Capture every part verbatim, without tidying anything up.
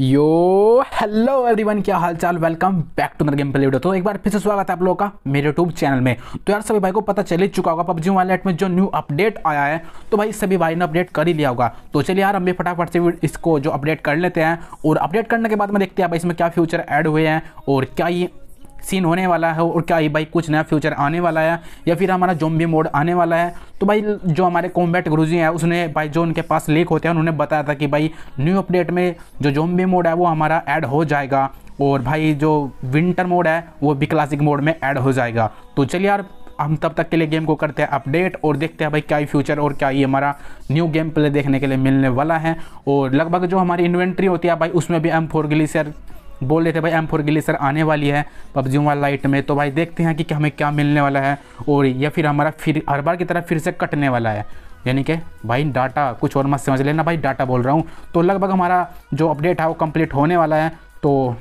यो hello everyone, क्या हाल चाल। वेलकम बैक टू मेरा गेम प्ले वीडियो। तो एक बार फिर से स्वागत है आप लोगों का मेरे यूट्यूब चैनल में। तो यार सभी भाई को पता चल ही चुका होगा पबजी वॉलेट में जो न्यू अपडेट आया है, तो भाई सभी भाई ने अपडेट कर ही लिया होगा। तो चलिए यार हम भी फटाफट से इसको जो अपडेट कर लेते हैं, और अपडेट करने के बाद में देखते हैं भाई इसमें क्या फ्यूचर ऐड हुए हैं और क्या ये सीन होने वाला है, और क्या ये भाई कुछ नया फ्यूचर आने वाला है या फिर हमारा ज़ॉम्बी मोड आने वाला है। तो भाई जो हमारे कॉम्बैट गुरुजी हैं उसने भाई जो उनके पास लीक होते हैं उन्होंने बताया था कि भाई न्यू अपडेट में जो ज़ॉम्बी मोड है वो हमारा ऐड हो जाएगा, और भाई जो विंटर मोड है वो भी क्लासिक मोड में ऐड हो जाएगा। तो चलिए यार हम तब तक के लिए गेम को करते हैं अपडेट और देखते हैं भाई क्या ही फ्यूचर और क्या ही हमारा न्यू गेम प्ले देखने के लिए मिलने वाला है। और लगभग जो हमारी इन्वेंट्री होती है भाई उसमेम भी एम फोर ग्लिसर बोल रहे थे भाई एम फोर ग्लिसर आने वाली है पबजी वालाइट में। तो भाई देखते हैं कि हमें क्या मिलने वाला है, और या फिर हमारा फिर हर बार की तरह फिर से कटने वाला है, यानी कि भाई डाटा कुछ और मत समझ लेना भाई, डाटा बोल रहा हूँ। तो लगभग हमारा जो अपडेट है वो कंप्लीट होने वाला है। तो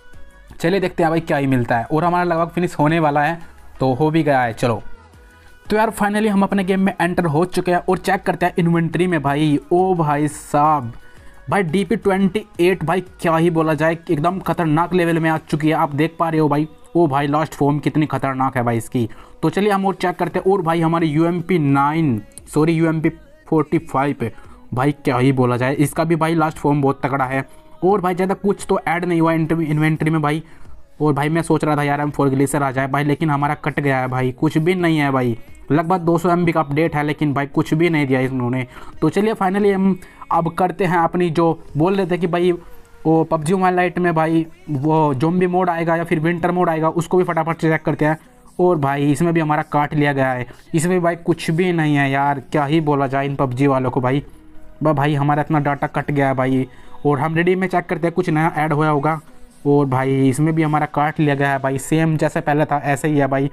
चलिए देखते हैं भाई क्या ही मिलता है, और हमारा लगभग फिनिश होने वाला है, तो हो भी गया है। चलो तो यार फाइनली हम अपने गेम में एंटर हो चुके हैं और चेक करते हैं इन्वेंट्री में भाई। ओ भाई साहब, भाई डी पी ट्वेंटी एट भाई क्या ही बोला जाए, एकदम खतरनाक लेवल में आ चुकी है, आप देख पा रहे हो भाई। ओ भाई लास्ट फॉर्म कितनी खतरनाक है भाई इसकी। तो चलिए हम और चेक करते हैं। और भाई हमारी U M P nine sorry U M P forty five भाई क्या ही बोला जाए, इसका भी भाई लास्ट फॉर्म बहुत तगड़ा है। और भाई ज़्यादा कुछ तो ऐड नहीं हुआ इन्वेंट्री में भाई। और भाई मैं सोच रहा था यार एम फोर ग्लिसर आ जाए भाई, लेकिन हमारा कट गया है भाई, कुछ भी नहीं है भाई। लगभग दो सौ एम बी का अपडेट है, लेकिन भाई कुछ भी नहीं दिया इन्होंने। तो चलिए फाइनली हम अब करते हैं अपनी जो बोल रहे थे कि भाई वो पबजी वालाइट में भाई वो ज़ॉम्बी मोड आएगा या फिर विंटर मोड आएगा, उसको भी फटाफट से चेक करते हैं। और भाई इसमें भी हमारा काट लिया गया है, इसमें भाई कुछ भी नहीं है यार, क्या ही बोला जाए इन पबजी वालों को भाई। भाई हमारा इतना डाटा कट गया है भाई। और हम रेडी में चेक करते हैं कुछ नया ऐड हुआ होगा। और भाई इसमें भी हमारा काट लिया गया है भाई, सेम जैसे पहले था ऐसे ही है भाई,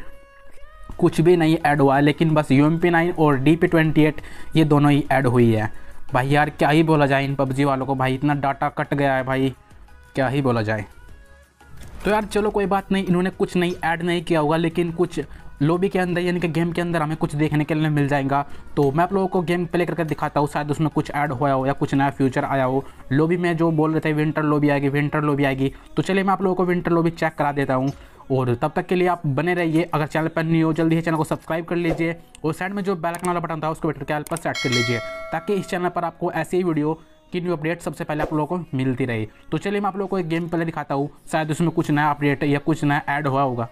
कुछ भी नहीं ऐड हुआ है। लेकिन बस यू एम पी नाइन और डी पी ट्वेंटी एट ये दोनों ही ऐड हुई है भाई। यार क्या ही बोला जाए इन पबजी वालों को भाई, इतना डाटा कट गया है भाई, क्या ही बोला जाए। तो यार चलो कोई बात नहीं, इन्होंने कुछ नहीं ऐड नहीं किया होगा, लेकिन कुछ लॉबी के अंदर यानी कि गेम के अंदर हमें कुछ देखने के लिए मिल जाएगा। तो मैं आप लोगों को गेम प्ले करके दिखाता हूँ, शायद उसमें कुछ ऐड हुआ हो या कुछ नया फ्यूचर आया हो। लॉबी में जो बोल रहे थे विंटर लॉबी आएगी विंटर लॉबी आएगी, तो चलिए मैं आप लोगों को विंटर लॉबी चेक करा देता हूँ। और तब तक के लिए आप बने रहिए, अगर चैनल पर नहीं हो जल्दी ही चैनल को सब्सक्राइब कर लीजिए, और साइड में जो बेल आइकन वाला बटन था उसको बैठ करके ऑल पर सेट कर लीजिए, ताकि इस चैनल पर आपको ऐसी ही वीडियो की न्यू अपडेट सबसे पहले आप लोगों को मिलती रहे। तो चलिए मैं आप लोगों को एक गेम पहले दिखाता हूँ, शायद उसमें कुछ नया अपडेट या कुछ नया ऐड हुआ होगा।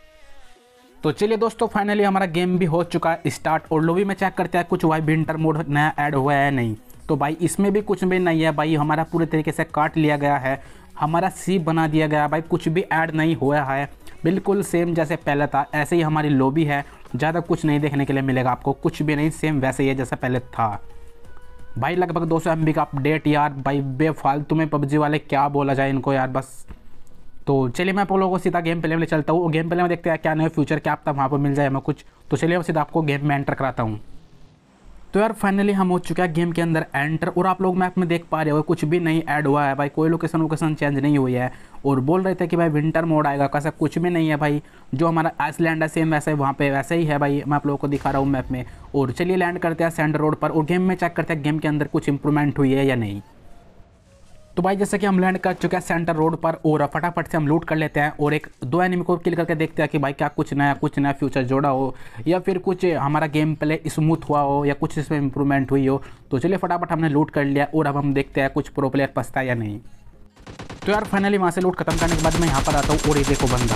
तो चलिए दोस्तों फाइनली हमारा गेम भी हो चुका है स्टार्ट, और लॉबी में चेक करते हैं कुछ भाई विंटर मोड नया ऐड हुआ है नहीं। तो भाई इसमें भी कुछ भी नहीं है भाई, हमारा पूरे तरीके से काट लिया गया है, हमारा सी बना दिया गया भाई, कुछ भी ऐड नहीं हुआ है, बिल्कुल सेम जैसे पहले था ऐसे ही हमारी लॉबी है। ज़्यादा कुछ नहीं देखने के लिए मिलेगा आपको, कुछ भी नहीं, सेम वैसे ही है जैसा पहले था भाई। लगभग दो सौ एम बी का अपडेट यार भाई, बेफालतू में पबजी वाले क्या बोला जाए इनको यार बस। तो चलिए मैं आप लोगों को सीधा गेम प्ले में चलता हूँ, गेम प्ले में देखते हैं क्या नए फ्यूचर क्या आपका वहाँ पर मिल जाए हमें कुछ। तो चलिए मैं सीधा आपको गेम में एंटर कराता हूँ। तो यार फाइनली हम हो चुका है गेम के अंदर एंटर, और आप लोग मैप में देख पा रहे हो कुछ भी नहीं ऐड हुआ है भाई, कोई लोकेशन वोकेशन चेंज नहीं हुई है। और बोल रहे थे कि भाई विंटर मोड आएगा, कैसा कुछ भी नहीं है भाई, जो हमारा आइसलैंड है सेम वैसे वहाँ पे वैसे ही है भाई, मैं आप लोगों को दिखा रहा हूँ मैप में। और चलिए लैंड करते हैं सैंड रोड पर, और गेम में चेक करते हैं गेम के अंदर कुछ इंप्रूवमेंट हुई है या नहीं। तो भाई जैसे कि हम लैंड कर चुके हैं सेंटर रोड पर, और फटाफट से हम लूट कर लेते हैं, और एक दो एनिमी को किल करके देखते हैं कि भाई क्या कुछ नया कुछ नया फ्यूचर जोड़ा हो, या फिर कुछ हमारा गेम प्ले स्मूथ हुआ हो, या कुछ इसमें इंप्रूवमेंट हुई हो। तो चलिए फटाफट हमने लूट कर लिया, और अब हम देखते हैं कुछ प्रो प्लेयर फंसता है या नहीं। तो यार फाइनली वहाँ से लूट खत्म करने के बाद मैं यहाँ पर आता हूँ, और ये देखो बंदा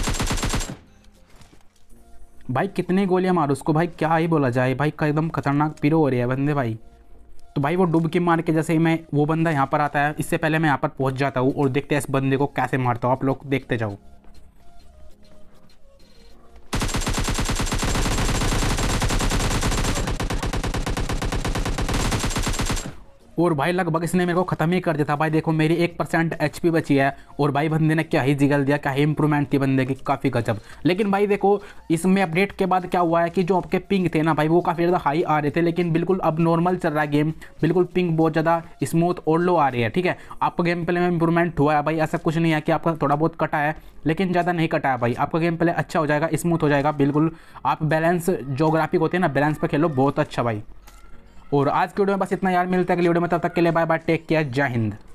भाई कितनी गोलियाँ मारो उसको भाई, क्या ही बोला जाए भाई, का एकदम खतरनाक पीरो हो रही है बंदे भाई। तो भाई वो डुबकी मार के जैसे ही मैं वो बंदा यहाँ पर आता है, इससे पहले मैं यहाँ पर पहुँच जाता हूँ, और देखते हैं इस बंदे को कैसे मारता हूँ, आप लोग देखते जाओ। और भाई लगभग इसने मेरे को ख़त्म ही कर दिया था भाई, देखो मेरी एक परसेंट एच पी बची है, और भाई बंदे ने क्या ही जिगल दिया, क्या ही इंप्रूवमेंट थी बंदे की, काफ़ी गजब। लेकिन भाई देखो इसमें अपडेट के बाद क्या हुआ है कि जो आपके पिंग थे ना भाई वो काफ़ी ज़्यादा हाई आ रहे थे, लेकिन बिल्कुल अब नॉर्मल चल रहा है गेम, बिल्कुल पिंग बहुत ज़्यादा स्मूथ और लो आ रही है। ठीक है, आपका गेम प्ले में इंप्रूवमेंट हुआ है भाई, ऐसा कुछ नहीं है कि आपका थोड़ा बहुत कटा है, लेकिन ज़्यादा नहीं कटा है भाई, आपका गेम प्ले अच्छा हो जाएगा, स्मूथ हो जाएगा बिल्कुल। आप बैलेंस जो ग्राफिक होते हैं ना बैलेंस पर खेलो, बहुत अच्छा भाई। और आज की वीडियो में बस इतना यार, मिलता है अगली वीडियो में, तब तक के लिए बाय बाय, टेक केयर, जय हिंद।